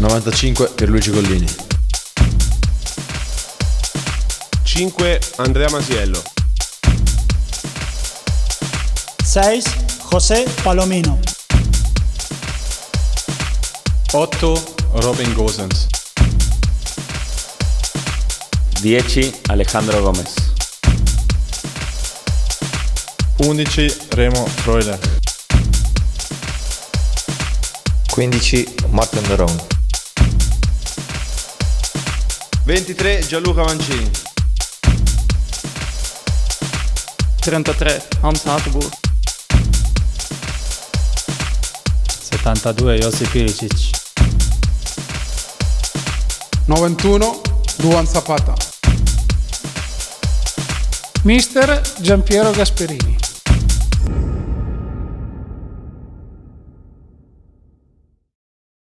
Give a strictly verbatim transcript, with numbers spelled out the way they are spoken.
novantacinque Pierluigi Collini. cinque Andrea Masiello. sei José Palomino. otto Robin Gosens. dieci Alejandro Gomez. undici Remo Freuler. quindici Martin Deron. ventitré Gianluca Mancini. trentatré Hans Hartburg. settantadue Josip Ilicic. novantuno Duan Zapata. Mister Giampiero Gasperini.